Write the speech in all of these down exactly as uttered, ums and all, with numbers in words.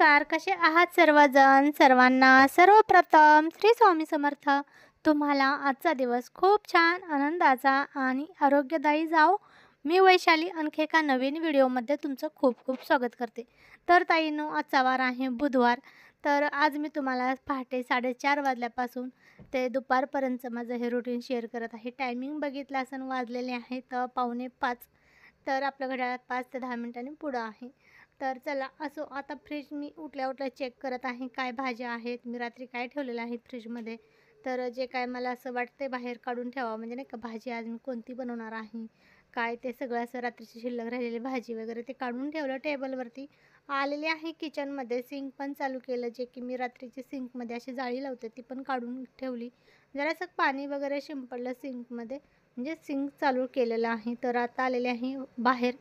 नमस्कार, कसे आहात सर्वजण? सर्वांना सर्वप्रथम श्री स्वामी समर्थ. तुम्हाला आजचा दिवस खूप छान, आनंदाचा आणि आरोग्यदायी जाओ. मी वैशाली आणखी एका नवीन व्हिडिओमध्ये तुमचं खूप खूप स्वागत करते. तर ताईंनो, आजचा वार आहे बुधवार. तर आज मी तुम्हाला पहाटे साडेचार वाजल्यापासून ते दुपारपर्यंतचं माझं हे रुटीन शेअर करत आहे. टायमिंग बघितलं असून वाजलेले आहेत पावणे पाच. तर आपल्या घड्याळात पाच ते दहा मिनिटांनी पुढं आहे. तर चला असो, आता फ्रीज मी उठल्या उठल्या चेक करत आहे काय भाज्या आहेत, मी रात्री काय ठेवलेलं आहे फ्रीजमध्ये. तर जे काय मला असं वाटते बाहेर काढून ठेवावं, म्हणजे नाही का भाजी आज मी कोणती बनवणार आहे काय, ते सगळं असं रात्रीची शिल्लक राहिलेली भाजी वगैरे ते काढून ठेवलं टेबलवरती. आलेले आहे किचनमध्ये, सिंक पण चालू केलं, जे की मी रात्रीची सिंकमध्ये अशी जाळी लावते ती पण काढून ठेवली. जरासं पाणी वगैरे शिंपडलं सिंकमध्ये, म्हणजे सिंक चालू केलेलं आहे. तर आता आलेले आहे बाहेर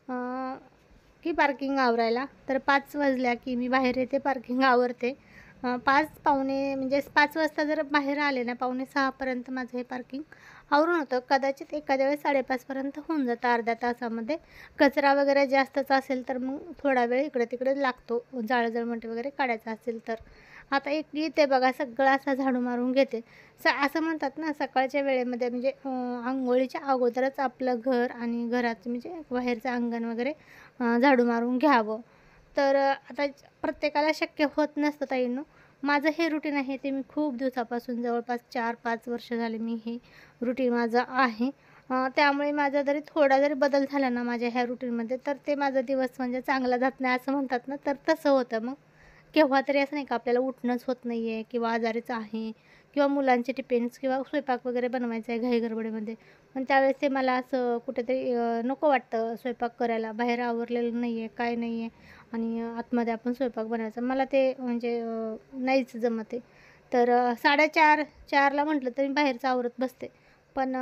की पार्किंग आवरायला. तर पाच वाजल्या की मी बाहेर येते, पार्किंग आवरते. पाच पावणे म्हणजे पाच वाजता जर बाहेर आले ना, पावणे सहापर्यंत माझं हे पार्किंग आवरून होतं. कदाचित एखाद्या वेळेस साडेपाचपर्यंत होऊन जातं अर्ध्या तासामध्ये. कचरा वगैरे जास्तच असेल तर मग थोडा वेळ इकडे तिकडे लागतो, जाळजळमट वगैरे काढायचं असेल तर. आता एक येते बघा, सगळं असा झाडू मारून घेते. स असं म्हणतात ना, सकाळच्या वेळेमध्ये म्हणजे अंघोळीच्या अगोदरच आपलं घर आणि घराचं म्हणजे बाहेरचं अंगण वगैरे झाडू मारून घ्यावं. तर आता प्रत्येकाला शक्य होत नसतं ताईंनो. माझं हे रुटीन आहे ते मी खूप दिवसापासून जवळपास चार पाच वर्ष झाले मी हे रुटीन माझं आहे. त्यामुळे माझा जरी थोडा जरी बदल झाला ना माझ्या ह्या रुटीनमध्ये, तर ते माझा दिवस म्हणजे चांगला जात नाही असं म्हणतात ना, तर तसं होतं. मग केव्हा तरी असं नाही का आपल्याला उठणंच होत नाही आहे किंवा आजारीच आहे किंवा मुलांचे टिफिन्स किंवा स्वयंपाक वगैरे बनवायचा आहे घाई गडबडीमध्ये. पण त्यावेळेस ते मला असं कुठेतरी नको वाटतं स्वयंपाक करायला. बाहेर आवरलेलं नाही आहे, काय नाही आहे आणि आतमध्ये आपण स्वयंपाक बनवायचा. मला ते म्हणजे नाहीच जमत आहे. तर साडेचार चारला म्हटलं तरी बाहेरचं आवरत बसते. पण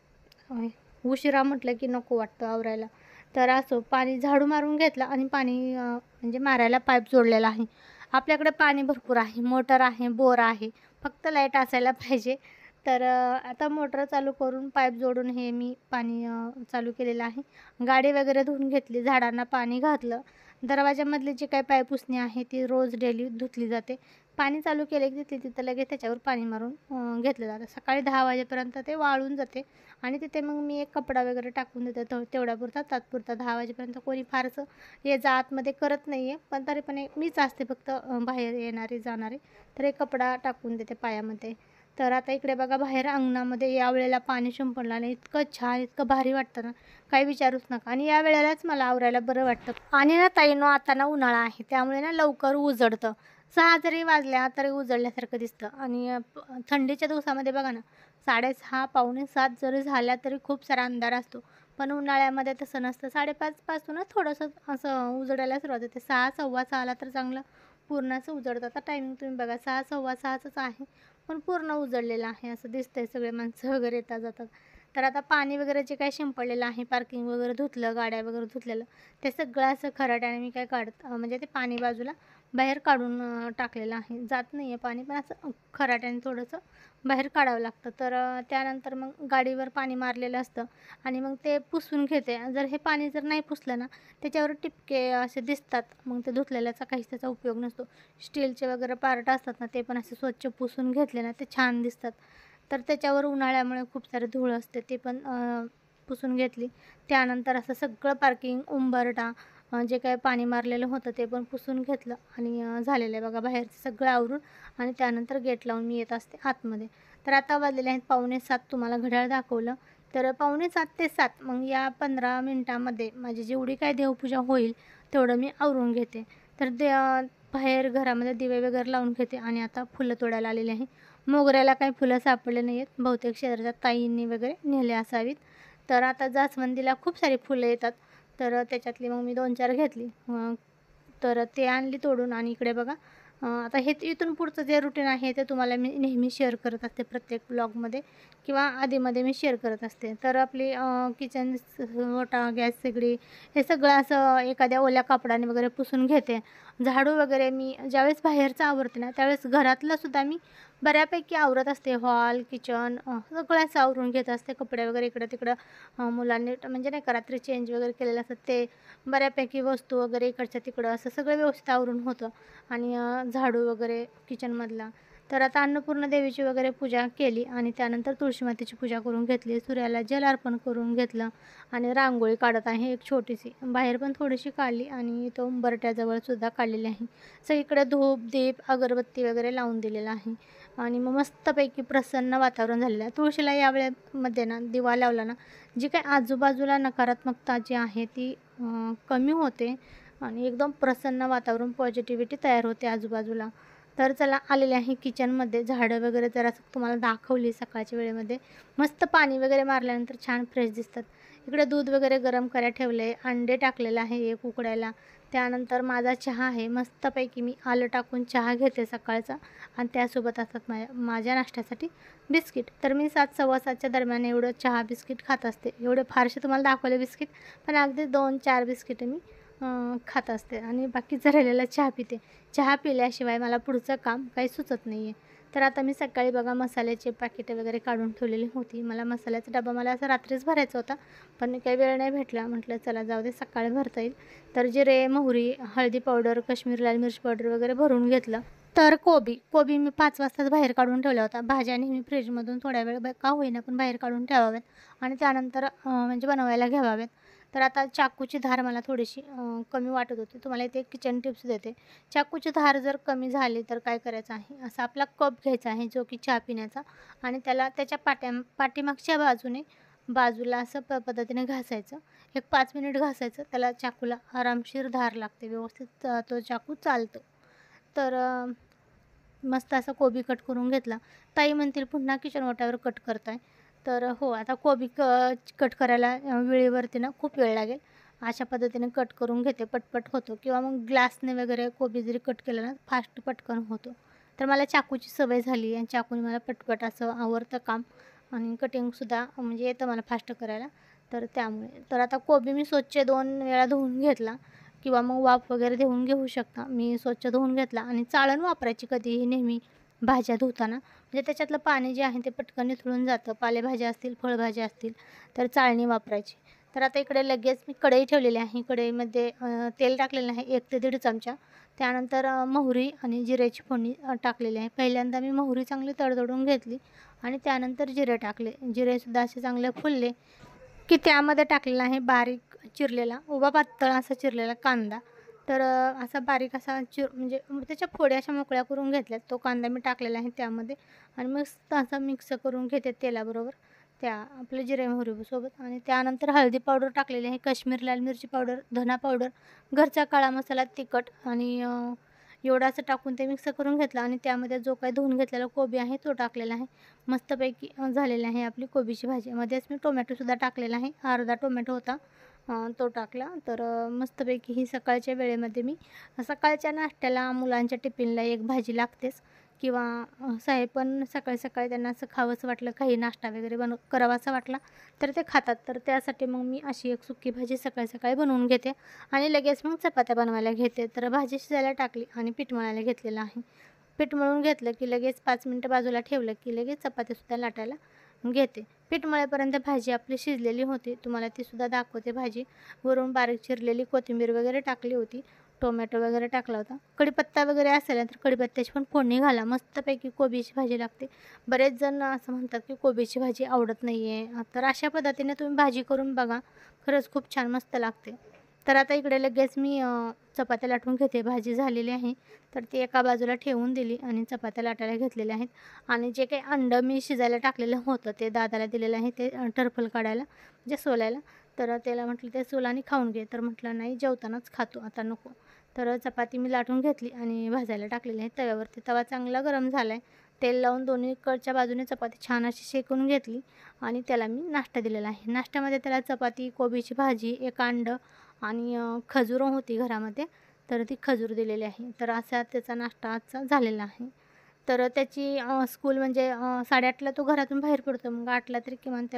उशिरा म्हटलं की नको वाटतं आवरायला. तर असो, पाणी झाडू मारून घेतलं आणि पाणी म्हणजे मारायला पाईप जोडलेला आहे. आपल्याकडे पाणी भरपूर आहे, मोटर आहे, बोर आहे, फक्त लाईट असायला पाहिजे. तर आता मोटर चालू करून पाईप जोडून हे मी पाणी चालू केलेलं आहे. गाडी वगैरे धुवून घेतली, झाडांना पाणी घातलं. दरवाजामधली जी काही पाईप पुसणी आहे ती रोज डेली धुतली जाते. पाणी चालू केले की तिथे तिथं लगेच त्याच्यावर पाणी मारून घेतलं जातं. सकाळी दहा वाजेपर्यंत ते वाळून जाते आणि तिथे मग मी एक कपडा वगैरे टाकून देते तेव तेवढ्यापुरता तात्पुरता. दहा वाजेपर्यंत कोणी फारसं ये जा आतमध्ये करत नाही आहे, पण तरी पण एक मीच असते फक्त बाहेर येणारे जाणारे. तर एक कपडा टाकून देते पायामध्ये. तर आता इकडे बघा, बाहेर अंगणामध्ये यावेळेला पाणी शिंपडलं आणि इतकं छान, इतकं भारी वाटतं ना, काही विचारूच नका. आणि या वेळेलाच मला आवरायला बरं वाटतं. आणि ना ताईंनो, आता ना उन्हाळा आहे त्यामुळे ना लवकर उजडतं. सहा जरी वाजल्या तरी उजडल्यासारखं दिसतं. आणि थंडीच्या दिवसामध्ये बघा ना, साडेसहा पावणे सात जरी झाल्या तरी खूप सारा अंधार असतो. पण उन्हाळ्यामध्ये तसं नसतं. साडेपाचपासूनच थोडंसं असं उजडायला सुरुवात होते. सहा सव्वा सहाला तर चांगलं पूर्ण असं उजडतं. आता टायमिंग तुम्ही बघा, सहा सव्वा सहाचंच आहे, पण पूर्ण उजळलेलं आहे असं दिसतंय. सगळे माणसं वगैरे येतात जातात. तर आता पाणी वगैरे जे काही शिंपडलेलं आहे, पार्किंग वगैरे धुतलं, गाड्या वगैरे धुतलेलं, ते सगळं असं खराट्याने मी काय काढत म्हणजे ते पाणी बाजूला बाहेर काढून टाकलेलं आहे. जात नाही आहे पाणी, पण असं खराट्याने थोडंसं बाहेर काढावं लागतं. तर त्यानंतर मग गाडीवर पाणी मारलेलं असतं आणि मग ते पुसून घेते. जर हे पाणी जर नाही पुसलं ना, त्याच्यावर टिपके असे दिसतात. मग ते धुतलेल्याचा काहीच त्याचा उपयोग नसतो. स्टीलचे वगैरे पार्ट असतात ना, ते पण असे स्वच्छ पुसून घेतले ना ते छान दिसतात. तर त्याच्यावर उन्हाळ्यामुळे खूप सारे धूळ असते, ते पण पुसून घेतली. त्यानंतर असं सगळं पार्किंग, उंबरठा, जे काही पाणी मारलेलं होतं ते पण पुसून घेतलं आणि झालेलं आहे बघा बाहेरचं सगळं आवरून. आणि त्यानंतर गेट लावून मी येत असते आतमध्ये. तर आता वाजलेले आहेत पावणे सात, तुम्हाला घड्याळ दाखवलं. तर पावणे सात ते सात, मग या पंधरा मिनटामध्ये माझी जेवढी काय देवपूजा होईल तेवढं मी आवरून घेते. तर दे बाहेर घरामध्ये दिवे वगैरे लावून घेते आणि आता फुलं तोडायला आलेली आहे. मोगऱ्याला काही फुलं सापडले नाही आहेत, बहुतेक शेजारच्या ताईंनी वगैरे नेले असावीत. तर आता जास्वंदीला खूप सारी फुलं येतात, तर त्याच्यातली मग मी दोन चार घेतली. तर ते आणली तोडून. आणि इकडे बघा, आता हे इथून पुढचं जे रुटीन आहे ते तुम्हाला मी नेहमी शेअर करत असते, प्रत्येक ब्लॉगमध्ये किंवा आधीमध्ये मी शेअर करत असते. तर आपली किचन ओटा, गॅस शेगडी हे सगळं असं एखाद्या ओल्या कापडाने वगैरे पुसून घेते झाडू वगैरे मी ज्यावेळेस बाहेरचं आवरते ना, त्यावेळेस घरातलंसुद्धा मी बऱ्यापैकी आवरत असते. हॉल, किचन सगळंच आवरून घेत असते. कपडे वगैरे इकडं-तिकडं अ, मुलांनी म्हणजे नाही का रात्री चेंज वगैरे केलेलं असतं ते बऱ्यापैकी वस्तू वगैरे इकडच्या तिकडं असं सगळं व्यवस्थित आवरून होतं. आणि अ, झाडू वगैरे किचनमधला. तर आता अन्नपूर्णा देवीची वगैरे पूजा केली आणि त्यानंतर तुळशी मातेची पूजा करून घेतली. सूर्याला जल अर्पण करून घेतलं आणि रांगोळी काढत आहे एक छोटीशी. बाहेर पण थोडीशी काढली आणि तो उंबरठ्याजवळसुद्धा काढलेली आहे. सगळीकडे धूप, दीप, अगरबत्ती वगैरे लावून दिलेला आहे आणि मग मस्तपैकी प्रसन्न वातावरण झालेलं आहे. तुळशीला या वेळेमध्ये ना दिवा लावला ना, जी काही आजूबाजूला नकारात्मकता जी आहे ती अ, कमी होते आणि एकदम प्रसन्न वातावरण, पॉझिटिव्हिटी तयार होते आजूबाजूला. तर चला आलेले आहे किचनमध्ये. झाडं वगैरे जरासं तुम्हाला दाखवली सकाळच्या वेळेमध्ये. मस्त पाणी वगैरे मारल्यानंतर छान फ्रेश दिसतात. इकडे दूध वगैरे गरम करायला ठेवलं आहे. अंडे टाकलेलं आहे एक उकडायला. त्यानंतर माझा चहा आहे. मस्तपैकी मी आलं टाकून चहा घेते सकाळचा आणि त्यासोबत असतात माझ्या माझ्या नाश्त्यासाठी बिस्किट. तर मी सात सव्वा सातच्या दरम्यान एवढं चहा बिस्किट खात असते. एवढे फारसे तुम्हाला दाखवले बिस्किट, पण अगदी दोन चार बिस्किटं मी अ, खात असते आणि बाकीचा राहिलेला चहा पिते. चहा पिल्याशिवाय मला पुढचं काम काही सुचत नाही आहे. तर आता मी सकाळी बघा मसाल्याचे पॅकेटं वगैरे काढून ठेवलेली होती. मला मसाल्याचा डबा मला असा रात्रीच भरायचा होता, पण काही वेळ नाही भेटला. म्हटलं चला जाऊ दे सकाळी भरता येईल. तर जिरे, मोहरी, हळदी पावडर, काश्मीरी लाल मिरची पावडर वगैरे भरून घेतलं. तर कोबी कोबी मी पाच वाजताच बाहेर काढून ठेवला होता. भाज्या नेहमी फ्रीजमधून थोड्या वेळ ब का होईना पण बाहेर काढून ठेवाव्यात आणि त्यानंतर अ, म्हणजे बनवायला घ्यावाव्यात. तर आता चाकूची धार मला थोडीशी अ, कमी वाटत होती. तुम्हाला इथे एक किचन टिप्स देते. चाकूची धार जर कमी झाली तर काय करायचं आहे, असा आपला कप घ्यायचा आहे जो की चहा पिण्याचा आणि त्याला त्याच्या पाट्या पाठीमागच्या बाजूने बाजूला असं प पद्धतीने घासायचं. एक पाच मिनिट घासायचं. त्याला चाकूला आरामशीर धार लागते. व्यवस्थित अ, तो चाकू चालतो. तर अ, मस्त असा कोबी कट करून घेतला. ताई म्हणतील पुन्हा किचन ओट्यावर कट करताय. तर हो, आता कोबी क कट करायला अ, वेळेवरती ना खूप वेळ लागेल. अशा पद्धतीने कट करून घेते, पटपट होतो किंवा मग ग्लासने वगैरे कोबी जरी कट केलं ना फास्ट पटकन होतो. तर मला चाकूची सवय झाली आणि चाकूने मला पटपट असं आवरतं काम आणि कटिंगसुद्धा म्हणजे येतं मला फास्ट करायला. तर त्यामुळे तर आता कोबी मी स्वच्छ दोन वेळा धुवून घेतला किंवा मग वाफ वगैरे देऊन घेऊ शकता. मी स्वच्छ धुवून घेतला आणि चाळण वापरायची कधीही नेहमी भाज्या धुताना. म्हणजे त्याच्यातलं पाणी जे आहे ते पटकन निथळून जातं. पालेभाज्या असतील, फळभाज्या असतील तर चाळणी वापरायची. तर आता इकडे लगेच मी कढई ठेवलेली आहे. कढईमध्ये अ, तेल टाकलेलं आहे एक ते दीड चमचा. त्यानंतर अ, मोहरी आणि जिऱ्याची फोडणी अ, टाकलेली आहे. पहिल्यांदा मी मोहरी चांगली तडतडून घेतली आणि त्यानंतर जिरे टाकले. जिरेसुद्धा असे चांगले फुलले की त्यामध्ये टाकलेला आहे बारीक चिरलेला उभा पातळ असा चिरलेला कांदा. तर अ, असा बारीक असा चिर म्हणजे त्याच्या फोड्या अशा मोकळ्या करून घेतल्यात. तो कांदा मी टाकलेला आहे त्यामध्ये आणि मस्त असा मिक्स करून घेते तेलाबरोबर त्या आपल्या जिरे मोहरीसोबत आणि त्यानंतर हळदी पावडर टाकलेली आहे, काश्मीरी लाल मिरची पावडर, धना पावडर, घरचा काळा मसाला, तिखट आणि अ, एवढं असं टाकून ते मिक्स करून घेतलं आणि त्यामध्ये जो काही धुवून घेतलेला कोबी आहे तो टाकलेला आहे. मस्तपैकी अ, झालेली आहे आपली कोबीची भाजी. मध्येच मी टोमॅटोसुद्धा टाकलेला आहे. अर्धा टोमॅटो होता अ, तो टाकला. तर अ, मस्तपैकी ही सकाळच्या वेळेमध्ये मी सकाळच्या नाश्त्याला मुलांच्या टिफिनला एक भाजी लागतेच किंवा अ, साहेब पण सकाळी-सकाळी त्यांना असं खावंसं वाटलं, काही नाश्ता वगैरे बनव करावासा वाटला तर ते खातात. तर त्यासाठी मग मी अशी एक सुकी भाजी सकाळी-सकाळी बनवून घेते आणि लगेच मग चपात्या बनवायला घेते. तर भाजी शिजायला टाकली आणि पीठ मळायला घेतलेलं आहे. पीठ मळून घेतलं की लगेच पाच मिनिटं बाजूला ठेवलं की लगेच चपातीसुद्धा लाटायला घेते. पीठ मळेपर्यंत भाजी आपली शिजलेली होती. तुम्हाला तीसुद्धा दाखवते भाजी. वरून बारीक चिरलेली कोथिंबीर वगैरे टाकली होती. टोमॅटो वगैरे टाकला होता. कढीपत्ता वगैरे असेल तर कढीपत्त्याची पण फोडणी घाला. मस्तपैकी कोबीची भाजी लागते. बरेच जण असं म्हणतात की कोबीची भाजी आवडत नाही आहे. तर अशा पद्धतीने तुम्ही भाजी करून बघा. खरंच खूप छान मस्त लागते. तर आता इकडे लगेच मी अ, चपात्या लाटून घेते. भाजी झालेली आहे. तर ती एका बाजूला ठेवून दिली आणि चपात्या लाटायला घेतलेल्या आहेत आणि जे काही अंडं मी शिजायला टाकलेलं होतं ते दादाला दिलेलं आहे ते अ, टरफल काढायला म्हणजे सोलायला. तर त्याला म्हटलं ते सोल आणि खाऊन घे. तर म्हटलं नाही जेवतानाच खातो आता नको. तर चपाती मी लाटून घेतली आणि भाजायला टाकलेली आहे तव्यावरती. तवा चांगला गरम झाला आहे. तेल लावून दोन्हीकडच्या बाजूने चपाती छान अशी शेकून घेतली आणि त्याला मी नाश्ता दिलेला आहे. नाश्त्यामध्ये त्याला चपाती, कोबीची भाजी, एक अंडं आणि अ, खजूर होती घरामध्ये तर ती खजूर दिलेली आहे. तर असा त्याचा नाश्ता आजचा झालेला आहे. तर त्याची अ, स्कूल म्हणजे अ, साडे आठला तो घरातून बाहेर पडतो. मग आठला तरी किमान त्याला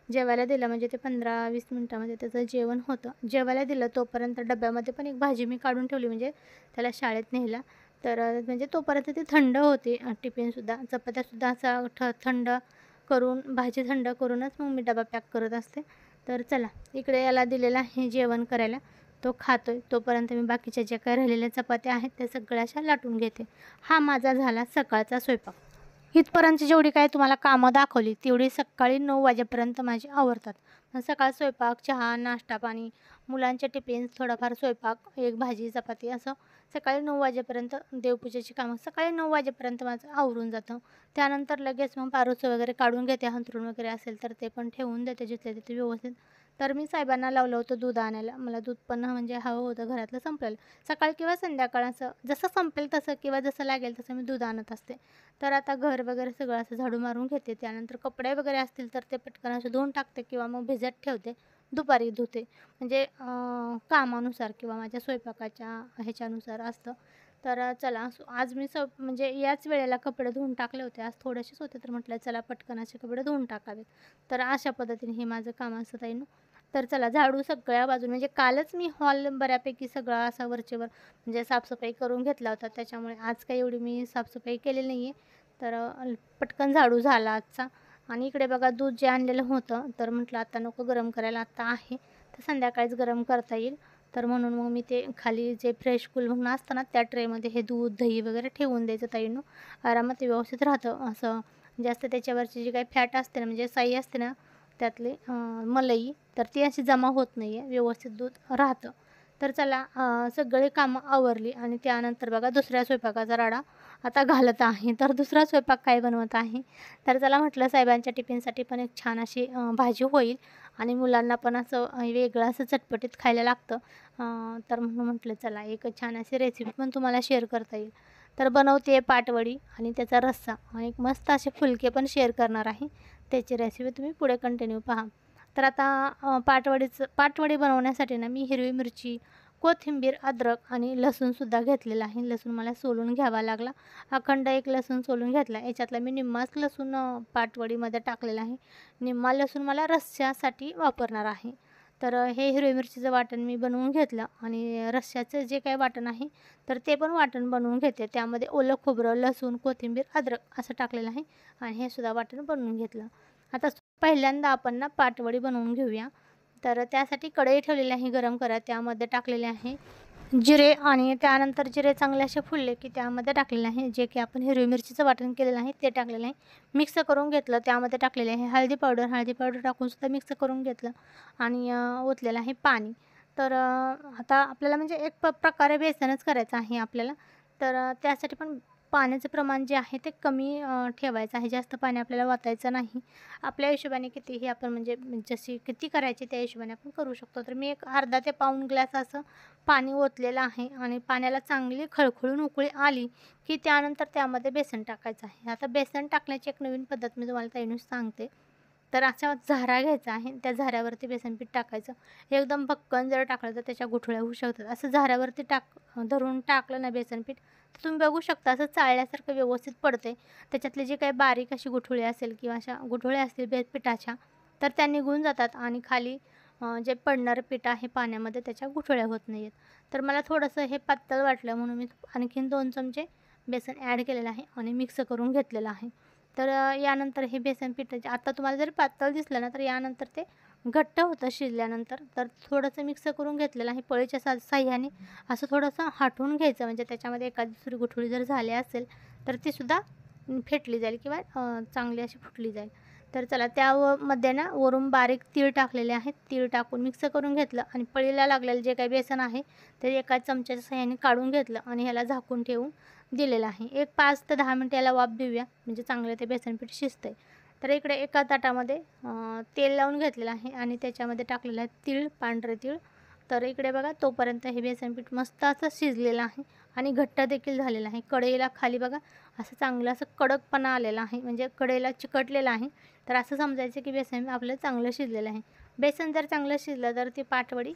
जेवायला दिलं म्हणजे ते पंधरा वीस मिनटामध्ये त्याचं जेवण होतं. जेवायला दिलं तोपर्यंत डब्यामध्ये पण एक भाजी मी काढून ठेवली, म्हणजे त्याला शाळेत न्यायला. तर अ, म्हणजे तोपर्यंत ती थंड होती अ, टिफिनसुद्धा. चपात्यासुद्धा असा ठ थंड करून, भाजी थंड करूनच मग मी डबा पॅक करत असते. तर चला, इकडे याला दिलेलं आहे जेवण करायला. तो खातोय. तोपर्यंत मी बाकीच्या ज्या काही राहिलेल्या चपात्या आहेत त्या सगळ्या अशा लाटून घेते. हा माझा झाला सकाळचा स्वयंपाक. इथपर्यंत जेवढी काही तुम्हाला कामं दाखवली तेवढी सकाळी नऊ वाजेपर्यंत माझी आवरतात. मग सकाळ स्वयंपाक, चहा, नाश्ता पाणी, मुलांचे टिफिन्स, थोडाफार स्वयंपाक, एक भाजी चपाती, असं सकाळी नऊ वाजेपर्यंत देवपूजेची कामं सकाळी नऊ वाजेपर्यंत माझं आवरून जातं. त्यानंतर लगेच मग पारोसं वगैरे काढून घेते, अंथरूण वगैरे असेल तर ते पण ठेवून देते जिथल्या तिथे व्यवस्थित. तर मी साहेबांना लावलं होतं दूध आणायला. मला दूध पण म्हणजे हवं होतं, घरातलं संपलेलं. सकाळ किंवा संध्याकाळ असं जसं संपेल तसं किंवा जसं लागेल तसं मी दूध आणत असते. तर आता घर वगैरे सगळं असं झाडू मारून घेते. त्यानंतर कपडे वगैरे असतील तर ते पटकन असं धुवून टाकते किंवा मग भिजत ठेवते. दुपारी धुते, म्हणजे अ, कामानुसार किंवा माझ्या स्वयंपाकाच्या ह्याच्यानुसार असतं. तर अ, चला असो, आज मी स म्हणजे याच वेळेला कपडे धुवून टाकले होते. आज थोडेसेच होते तर म्हटलं चला पटकन असे कपडे धुवून टाकावेत. तर अशा पद्धतीने हे माझं काम असतं ताईंनो. तर चला, झाडू सगळ्या बाजूने, म्हणजे कालच मी हॉल बऱ्यापैकी सगळा असा वरचेवर म्हणजे साफसफाई करून घेतला होता. त्याच्यामुळे आज काही एवढी मी साफसफाई केलेली नाही आहे. तर अ, पटकन झाडू झाला आजचा. आणि इकडे बघा, दूध जे आणलेलं होतं तर म्हटलं आता नको गरम करायला, आता आहे तर संध्याकाळीच गरम करता येईल. तर म्हणून मग मी ते खाली जे फ्रेश कूल म्हणून असतं ना त्या ट्रेमध्ये हे दूध, दही वगैरे ठेवून द्यायचं ताईंनो. आरामात ते व्यवस्थित राहतं. असं जास्त त्याच्यावरची जी काही फॅट असते ना, म्हणजे साई असते ना त्यातली अ, मलाई, तर ती अशी जमा होत नाही आहे, व्यवस्थित दूध राहतं. तर चला, अ, सगळी कामं आवरली आणि त्यानंतर बघा दुसऱ्या स्वयंपाकाचा राडा आता घालत आहे. तर दुसरा स्वयंपाक काय बनवत आहे, तर चला म्हटलं साहेबांच्या टिफिनसाठी पण एक छान अशी अ, भाजी होईल आणि मुलांना पण असं अ, वेगळं असं चटपटीत खायला लागतं. अ, तर म्हणून म्हटलं चला एक छान अशी रेसिपी पण तुम्हाला शेअर करता येईल. तर बनवते पाटवडी आणि त्याचा रस्सा आणि एक मस्त असे फुलके पण शेअर करणार आहे. त्याची रेसिपी तुम्ही पुढे कंटिन्यू पहा. तर आता अ, पाटवडीचं पाटवडी बनवण्यासाठी ना मी हिरवी मिरची, कोथिंबीर, अद्रक आणि लसूणसुद्धा घेतलेला आहे. लसूण मला सोलून घ्यावा लागला. अखंड एक लसूण सोलून घेतला. याच्यातला मी निम्माच लसूण अ, पाटवडीमध्ये टाकलेला आहे. निम्मा लसूण मला रस्स्यासाठी वापरणार आहे. तर अ, हे हिरवी मिरचीचं वाटण मी बनवून घेतलं आणि रस्स्याचं जे काही वाटण आहे तर ते पण वाटण बनवून घेते. त्यामध्ये ओलं खोबरं, लसूण, कोथिंबीर, अद्रक असं टाकलेलं आहे आणि हे सुद्धा वाटण बनवून घेतलं. आता पहिल्यांदा आपण ना पाटवडी बनवून घेऊया. तर त्यासाठी कढई ठेवलेली आहे गरम करत. त्यामध्ये टाकलेले आहे जिरे आणि त्यानंतर जिरे चांगले असे फुलले की त्यामध्ये टाकलेले आहे जे की आपण हिरवी मिरचीचं वाटण केलेलं आहे ते टाकलेलं आहे. मिक्स करून घेतलं. त्यामध्ये टाकलेले आहे हळदी पावडर. हळदी पावडर टाकूनसुद्धा मिक्स करून घेतलं आणि अ, ओतलेलं आहे पाणी. तर अ, आता आपल्याला म्हणजे एक प प्रकारे बेसनच करायचं आहे आपल्याला. तर अ, त्यासाठी पण पाण्याचं प्रमाण जे आहे ते कमी अ, ठेवायचं आहे. जास्त पाणी आपल्याला ओतायचं नाही. आपल्या हिशोबाने कितीही आपण म्हणजे जशी किती करायची त्या हिशोबाने आपण करू शकतो. तर मी एक अर्धा ते पाऊण ग्लास असं पाणी ओतलेलं आहे आणि पाण्याला चांगली खळखळून उकळी आली की त्यानंतर त्यामध्ये बेसन टाकायचं आहे. आता बेसन टाकण्याची एक नवीन पद्धत मी तुम्हाला ताईंनो सांगते. तर असा झारा घ्यायचा आहे. त्या झाऱ्यावरती बेसनपीठ टाकायचं. एकदम भक्कन जर टाकलं तर त्याच्या गुठळ्या होऊ शकतात. असं झाऱ्यावरती टाक धरून टाकलं ना बेसनपीठ, तर तुम्ही बघू शकता असं चाळल्यासारखं व्यवस्थित पडते. त्याच्यातली जी काही बारीक अशी गुठळी असेल किंवा अशा गुठळ्या असतील बे पिठाच्या, तर त्या निघून जातात आणि खाली अ, जे पडणारं पीठ आहे पाण्यामध्ये त्याच्या गुठळ्या होत नाही आहेत. तर मला थोडंसं हे पातळ वाटलं म्हणून मी आणखीन दोन चमचे बेसन ॲड केलेलं आहे आणि मिक्स करून घेतलेलं आहे. तर अ, यानंतर हे बेसन पिठाचे आता तुम्हाला जर पातळ दिसलं ना तर यानंतर ते घट्ट होतं शिजल्यानंतर. तर थोडंसं मिक्स करून घेतलेलं आहे पळीच्या सा साह्याने असं थोडंसं हाटून घ्यायचं, म्हणजे त्याच्यामध्ये एखादी दुसरी गुठळी जर झाली असेल तर तीसुद्धा फेटली जाईल किंवा अ, चांगली अशी फुटली जाईल. तर चला, त्या व मध्ये ना वरून बारीक तीळ टाकलेले आहेत. तीळ टाकून मिक्स करून घेतलं आणि पळीला लागलेलं जे काही बेसन आहे ते एका चमच्याच्या साहाय्याने काढून घेतलं आणि ह्याला झाकून ठेवून दिलेलं आहे. एक पाच ते दहा मिनिटं याला वाफ देऊया, म्हणजे चांगलं ते बेसनपीठ शिजतंय. तर इकडे एका ताटामध्ये अ, तेल लावून घेतलेलं आहे आणि त्याच्यामध्ये टाकलेलं आहे तीळ, पांढरे तीळ. तर इकडे बघा, तोपर्यंत हे बेसनपीठ मस्त असं शिजलेलं आहे आणि घट्ट देखील झालेलं आहे. कढईला खाली बघा असं चांगलं असं कडकपणा आलेला आहे, म्हणजे कढईला चिकटलेलं आहे. तर असं समजायचं की बेसन आपलं चांगलं शिजलेलं आहे. बेसन जर चांगलं शिजलं तर ती पाटवडी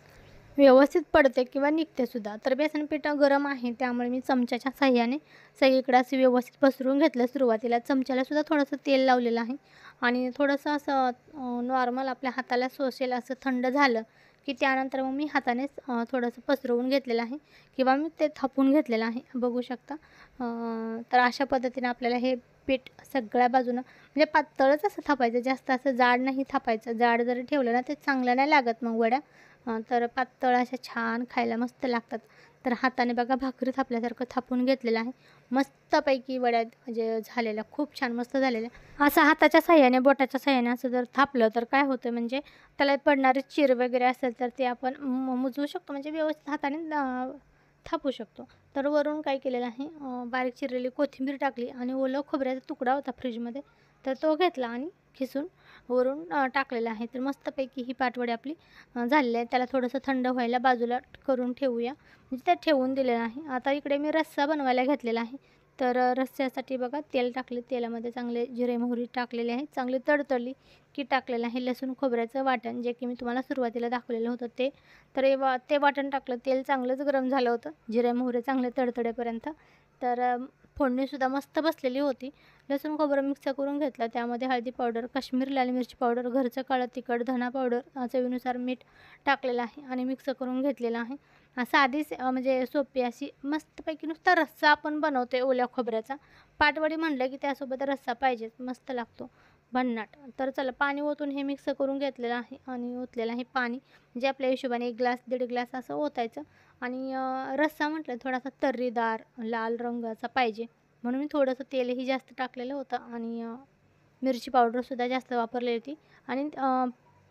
व्यवस्थित पडते किंवा निघते सुद्धा. तर बेसन पीठ गरम आहे त्यामुळे मी चमच्याच्या साहाय्याने सगळीकडे असं व्यवस्थित पसरून घेतलं. सुरुवातीला चमच्याला सुद्धा थोडंसं तेल लावलेलं आहे आणि थोडंसं असं नॉर्मल आपल्या हाताला सोसेल असं थंड झालं की त्यानंतर मग मी हातानेच अ, थोडंसं पसरवून घेतलेलं आहे किंवा मी ते थापून घेतलेलं आहे, बघू शकता. अ, तर अशा पद्धतीने आपल्याला हे पीठ सगळ्या बाजूनं म्हणजे पातळच असं थापायचं, जास्त असं जाड नाही थापायचं. जाड जरी ठेवलं ना ते चांगलं नाही लागत मग वड्या. अ, तर पातळ अशा छान खायला मस्त लागतात. तर हाताने बघा भाकरी थापल्यासारखं थापून घेतलेलं आहे. मस्तपैकी वड्या म्हणजे झालेल्या, खूप छान मस्त झालेल्या. असं हाताच्या साहाय्याने, बोटाच्या साहाय्याने असं जर थापलं तर काय होतं म्हणजे त्याला पडणारे चीर वगैरे असेल तर ते आपण म मुजवू शकतो, म्हणजे व्यवस्थित हाताने अ, थापू शकतो. तर वरून काय केलेलं आहे, अ, बारीक चिरलेली कोथिंबीर टाकली आणि ओलं खोबऱ्याचा तुकडा होता फ्रीजमध्ये, तर तो घेतला आणि खिसून वरून अ, टाकलेला आहे. तर मस्तपैकी ही पाटवडी आपली अ, झालेली आहे. त्याला थोडंसं थंड व्हायला बाजूला करून ठेवूया, म्हणजे ते ठेवून दिलेलं आहे. आता इकडे मी रस्सा बनवायला घेतलेला आहे. तर अ, रस्स्यासाठी बघा तेल टाकले, तेलामध्ये चांगले जिरे मोहरी टाकलेले आहे, चांगली तडतडली की टाकलेलं आहे लसूण खोबऱ्याचं वाटण, जे की मी तुम्हाला सुरुवातीला दाखवलेलं होतं ते. तर हे वा ते वाटण टाकलं, तेल चांगलंच गरम झालं होतं, जिरे मोहरी चांगले तडतडेपर्यंत. तर अ, फोडणीसुद्धा मस्त बसलेली होती. लसूण खोबरं मिक्स करून घेतलं, त्यामध्ये हळदी पावडर, काश्मीरी लाल मिरची पावडर, घरचं काळं तिखट, धना पावडर, अ, चवीनुसार मीठ टाकलेलं आहे आणि मिक्स करून घेतलेलं आहे. असं आधीच अ, म्हणजे सोपी अशी मस्तपैकी नुसता रस्सा आपण बनवते ओल्या खोबऱ्याचा. पाटवडी म्हटलं की त्यासोबत रस्सा पाहिजेच, मस्त लागतो भन्नाट. तर चला पाणी ओतून हे मिक्स करून घेतलेलं आहे आणि ओतलेलं आहे पाणी, म्हणजे आपल्या हिशोबाने एक ग्लास दीड ग्लास असं ओतायचं. आणि अ, रस्सा म्हटलं थोडासा तर्रीदार लाल रंगाचा पाहिजे, म्हणून मी थोडंसं तेलही जास्त टाकलेलं होतं आणि अ, मिरची पावडरसुद्धा जास्त वापरली होती. आणि अ,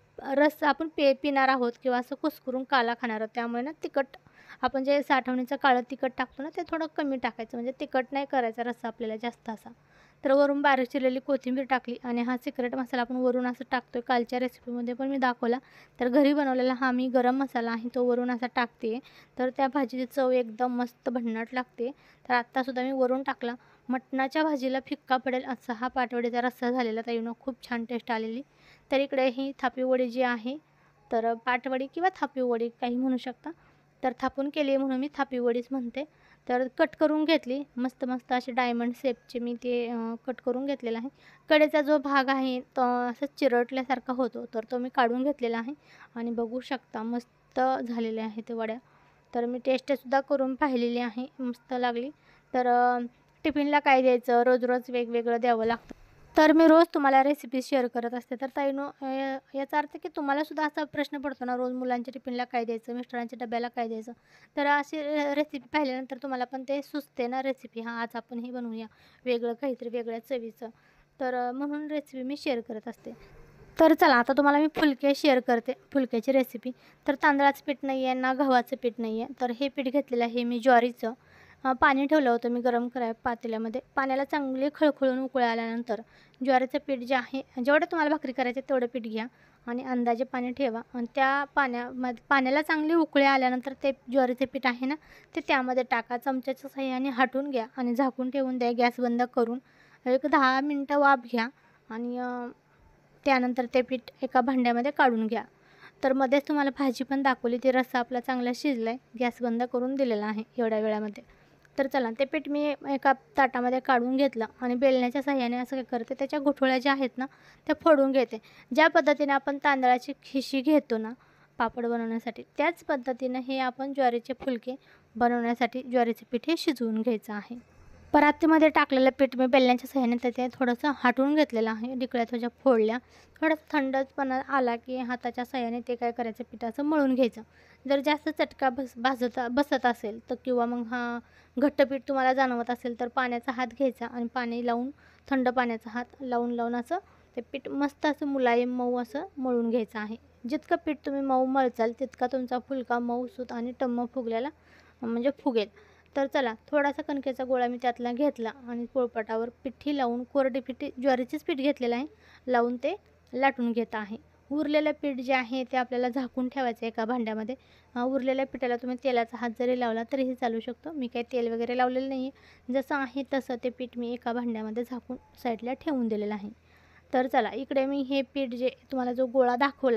रस्सा आपण पे पिणार आहोत किंवा असं कुस्करून काला खाणार आहोत, त्यामुळे ना तिखट आपण जे साठवणीचं काळं तिखट टाकतो ना ते थोडं कमी टाकायचं, म्हणजे तिखट नाही करायचा रस्सा आपल्याला जास्त असा. तर वरून बारीक चिरलेली कोथिंबीर टाकली आणि हा सिक्रेट मसाला आपण वरून असं टाकतोय, कालच्या रेसिपीमध्ये पण मी दाखवला. तर घरी बनवलेला हा मी गरम मसाला आहे तो वरून असा टाकते, तर त्या भाजीची चव एकदम मस्त भन्नाट लागते. तर आत्तासुद्धा मी वरून टाकला. मटणाच्या भाजीला फिक्का पडेल असा हा पाटवडीचा रस्सा झालेला ताईंनो, खूप छान टेस्ट आलेली. तर इकडे ही थापी वडी जी आहे, तर पाटवडी किंवा थापी वडी काही म्हणू शकता. तर थापून केली आहे म्हणून मी थापी वडीच म्हणते. तर कट करून घेतली मस्त मस्त असे डायमंड शेपचे मी ते अ, कट करून घेतलेला आहे. कडेचा जो भाग आहे तो असं चिरटल्यासारखा होतो, तर तो मी काढून घेतलेला आहे आणि बघू शकता मस्त झालेले आहे ते वड्या. तर मी टेस्टसुद्धा करून पाहिलेली आहे, मस्त लागली. तर अ, टिफिनला काय द्यायचं, रोज रोज वेगवेगळं द्यावं लागतं. तर मी रोज तुम्हाला रेसिपी शेअर करत असते. तर ताईनो अ, याचा अर्थ की तुम्हालासुद्धा असा प्रश्न पडतो ना, रोज मुलांच्या टिफिनला काय द्यायचं, मिस्टरांच्या डब्याला काय द्यायचं. तर अशी रेसिपी पाहिल्यानंतर तुम्हाला पण ते सुचते ना रेसिपी, हां आज आपण हे बनवूया वेगळं काहीतरी वेगळ्या चवीचं. तर अ, म्हणून रेसिपी मी शेअर करत असते. तर चला आता तुम्हाला मी फुलके शेअर करते, फुलक्याची रेसिपी. तर तांदळाचं पीठ नाही आहे ना गव्हाचं पीठ नाही आहे, तर हे पीठ घेतलेलं आहे मी ज्वारीचं. अ, पाणी ठेवलं होतं मी गरम करायला पातेल्यामध्ये. पाण्याला चांगले खळखळून उकळी आल्यानंतर ज्वारीचं पीठ जे आहे, जेवढं तुम्हाला भाकरी करायचे तेवढं पीठ घ्या आणि अंदाजे पाणी ठेवा आणि त्या पाण्यामध्ये पाण्याला चांगली उकळी आल्यानंतर ते ज्वारीचं पीठ आहे ना ते त्यामध्ये टाका. चमच्याच्या साहाय्याने हटवून घ्या आणि झाकून ठेवून द्या गॅस बंद करून. एक दहा मिनटं वाफ घ्या आणि अ, त्यानंतर ते पीठ एका भांड्यामध्ये काढून घ्या. तर मध्येच तुम्हाला भाजी पण दाखवली, ती रस्सा आपला चांगला शिजला आहे, गॅस बंद करून दिलेला आहे एवढ्या वेळामध्ये. तर चला ते पीठ मी एका ताटामध्ये काढून घेतलं आणि बेलण्याच्या साहाय्याने असं काय करते, त्याच्या गुठळ्या ज्या आहेत ना त्या फोडून घेते. ज्या पद्धतीने आपण तांदळाची खिशी घेतो ना पापड बनवण्यासाठी, त्याच पद्धतीनं हे आपण ज्वारीचे फुलके बनवण्यासाठी ज्वारीचे पीठ हे शिजवून घ्यायचं आहे. परातीमध्ये टाकलेलं पीठ मी बेलण्याच्या साहाय्याने त्याचे थोडंसं हटवून घेतलेलं आहे, डिकळ्या त्याच्या फोडल्या. थोडंसं थंडपणा आला की हाताच्या साहाय्याने ते काय करायचं, पिठाचं मळून घ्यायचं. जर जास्त चटका बस भाजत बसत असेल तर किंवा मग हा घट्ट पीठ तुम्हाला जाणवत असेल तर पाण्याचा हात घ्यायचा आणि पाणी लावून थंड पाण्याचा हात लावून लावून असं ते पीठ मस्त असं मुलायम मऊ असं मळून घ्यायचं आहे. जितकं पीठ तुम्ही मऊ मळचाल तितका तुमचा फुलका मऊसूत आणि टम्म फुगलेला म्हणजे फुगेल. तर चला थोडासा कणकेचा गोळा मी त्यातला घेतला आणि पोळपाटावर पिठी लावून, कोरडी पिठी ज्वारीचीच पीठ घेतलेलं आहे, लावून ते लाटून घेत आहे. उरलेलं पीठ जे आहे ते आपल्याला झाकून ठेवायचं एका भांड्यामध्ये. अ, उरलेल्या पिठाला तुम्ही तेलाचा हात जरी लावला तरीही चालू शकतो. मी काही तेल वगैरे लावलेलं नाही आहे. जसं आहे तसं ते पीठ मी एका भांड्यामध्ये झाकून साईडला ठेवून दिलेलं आहे. तर चला इकडे मी हे पीठ जे तुम्हाला जो गोळा दाखवला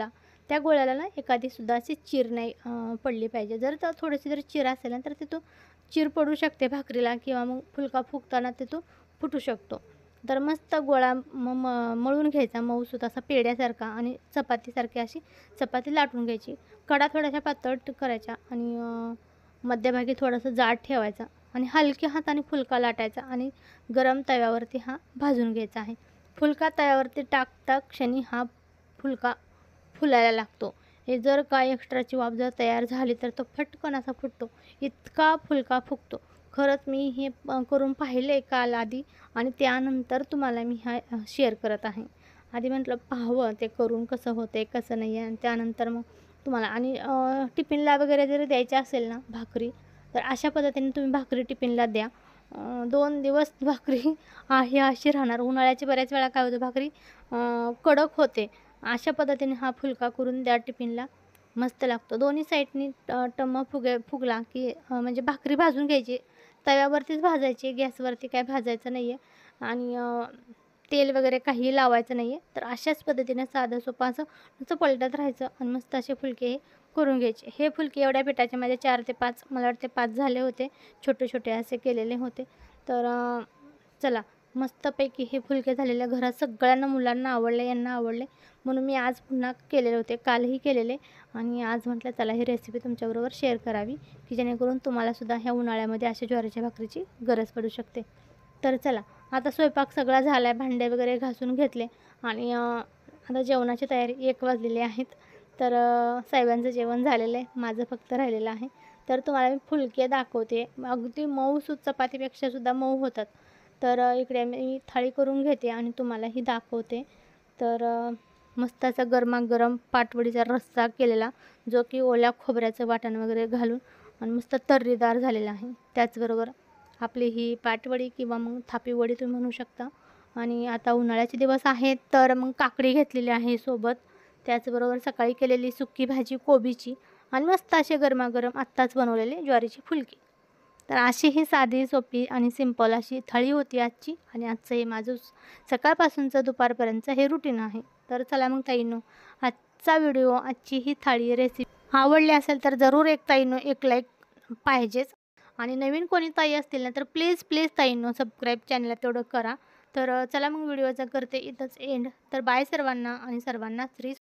त्या गोळ्याला ना एखादीसुद्धा अशी चीर नाही अ, पडली पाहिजे. जर तर थोडीशी जर चीर असेल ना तर तिथून चीर पडू शकते भाकरीला किंवा मग फुलका फुगताना तिथून फुटू शकतो. तर मस्त गोळा म म मळून घ्यायचा मऊसूत असा पेढ्यासारखा आणि चपातीसारखी अशी चपाती लाटून घ्यायची. कडा थोड्याशा पातळ ट- करायच्या आणि अ, मध्यभागी थोडंसं जाड ठेवायचा आणि हलक्या हाताने फुलका लाटायचा आणि गरम तव्यावरती हा भाजून घ्यायचा आहे. फुलका तव्यावरती टाकता क्षणी हा फुलका फुलायला लागतो. हे जर काय एक्स्ट्राची वाफ जर तयार झाली तर तो फटकन असा फुटतो. इतका फुलका फुगतो. खरंच मी हे अ, करून पाहिले काल आधी आणि त्यानंतर तुम्हाला मी हा शेअर करत आहे. आधी म्हटलं पाहावं ते करून कसं होतंय कसं नाही आहे आणि त्यानंतर मग तुम्हाला आणि अ, टिफिनला वगैरे जरी द्यायची असेल ना भाकरी, तर अशा पद्धतीने तुम्ही भाकरी टिफिनला द्या. अ, दोन दिवस भाकरी आहे अशी राहणार. उन्हाळ्याची बऱ्याच वेळा काय होतं भाकरी अ, कडक होते. अशा पद्धतीने हा फुलका करून द्या टिफिनला. मस्त लागतो. दोन्ही साईडनी अ, टम्म फुगे फुगला की अ, म्हणजे भाकरी भाजून घ्यायची. तव्यावरतीच भाजायची, गॅसवरती काय भाजायचं नाही आहे आणि अ, तेल वगैरे काहीही लावायचं नाही आहे. तर अशाच पद्धतीने साधं सोपं असं नुसतं पलटत राहायचं आणि मस्त असे फुलके हे करून घ्यायचे. हे फुलके एवढ्या पिठाचे माझे चार ते पाच मला वाटते पाच झाले होते. छोटे-छोटे असे केलेले होते. तर अ, चला मस्तपैकी हे फुलके झालेले घरात सगळ्यांना मुलांना आवडले, यांना आवडले. म्हणून मी आज पुन्हा केलेले होते. कालही केलेले आणि आज म्हटलं चला ही रेसिपी तुमच्याबरोबर शेअर करावी, की जेणेकरून तुम्हालासुद्धा ह्या उन्हाळ्यामध्ये अशा ज्वारीच्या भाकरीची गरज पडू शकते. तर चला आता स्वयंपाक सगळा झाला आहे, भांडे वगैरे घासून घेतले आणि अ, आता जेवणाची तयारी एक वाजलेली आहेत. तर अ, साहेबांचं जेवण झालेलं आहे, माझं फक्त राहिलेलं आहे. तर तुम्हाला मी फुलके दाखवते. अगदी मऊसूत चपातीपेक्षासुद्धा मऊ होतात. तर अ, इकडे मी थाळी करून घेते आणि तुम्हालाही दाखवते. तर अ, मस्त असा गरमागरम पाटवडीचा रस्सा केलेला, जो की ओल्या खोबऱ्याचं वाटण वगैरे घालून आणि मस्त तर्रीदार झालेला आहे. त्याचबरोबर आपली ही पाटवडी किंवा मग थापी वडी तुम्ही म्हणू शकता. आणि आता उन्हाळ्याचे दिवस आहेत तर मग काकडी घेतलेली आहे सोबत. त्याचबरोबर सकाळी केलेली सुकी भाजी कोबीची आणि मस्त असे गरमागरम आत्ताच बनवलेले ज्वारीची फुलकी. तर अशी ही साधी सोपी आणि सिंपल अशी थाळी होती आजची आणि आजचं हे माझं स- सकाळपासूनचं दुपारपर्यंतचं हे रुटीन आहे. तर चला मग ताईंनो, आजचा व्हिडिओ आजची ही थाळी रेसिपी आवडली असेल तर जरूर एक ताईंनो एक लाईक पाहिजेच. आणि नवीन कोणी ताई असतील ना तर प्लीज प्लीज ताईंनो सबस्क्राईब चॅनलला तेवढं करा. तर अ, चला मग व्हिडिओचा करते इथंच एंड. तर बाय सर्वांना आणि सर्वांना श्री